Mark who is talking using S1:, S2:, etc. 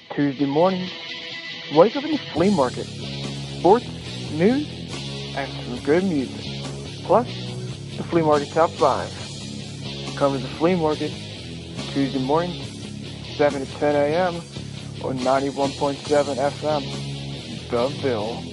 S1: Tuesday morning, wake up in the flea market. Sports, news, and some good music. Plus, the flea market top 5. Cover the flea market Tuesday morning, 7 to 10 a.m. on 91.7 FM. The Ville.